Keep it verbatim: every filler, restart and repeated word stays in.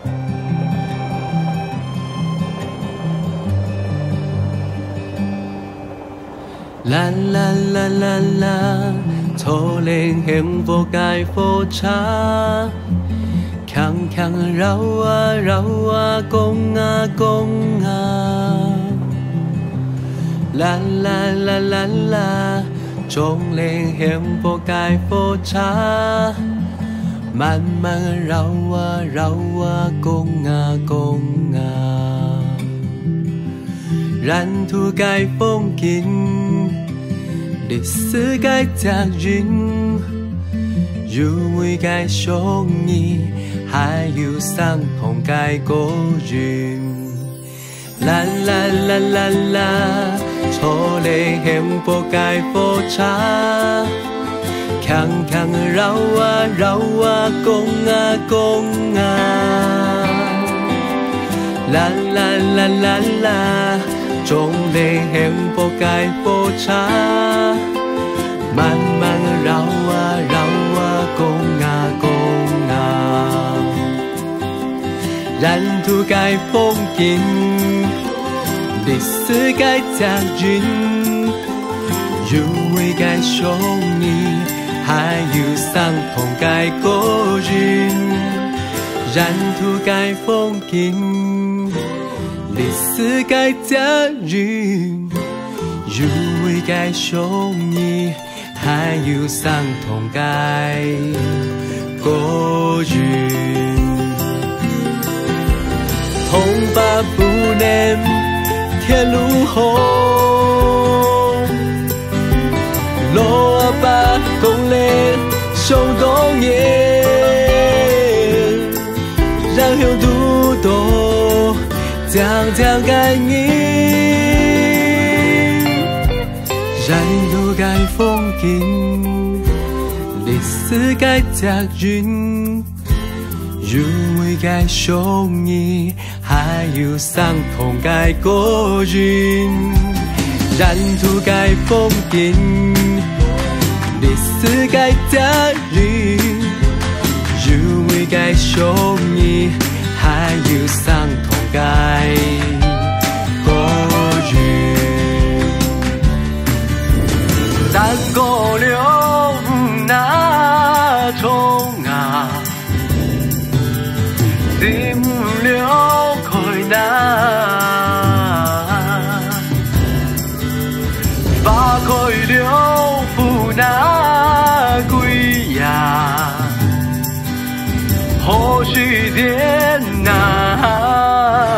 啦啦啦啦啦，初恋幸福该复查，强强绕啊绕啊，讲啊讲啊，啦啦啦啦啦，初恋幸福该复查，慢慢绕啊绕啊，讲啊讲啊，染土该风景。历史该责任，入味该相依，还有伤痛该过人。啦啦啦啦啦，初恋幸福该复查，强强绕啊绕啊，讲啊讲啊。啦啦啦啦啦，初恋幸福该复查。慢慢绕啊绕啊，讲啊讲啊，染土该风景，历史该责任，入味该相依，还有伤痛该过人，染土该风景，历史该责任，入味该相依。还有伤痛该过人，痛把不能铁路红，路啊把公嘞上东耶，然后独多将将感应。染土该风景，历史该责任，入味该相依，还有伤痛该过人。染土该风景，历史该责任，入味该相依，还有伤痛该过人。咱过了那冲啊，tìm了khỏi那，và khỏi了phụ那归呀，或许天哪。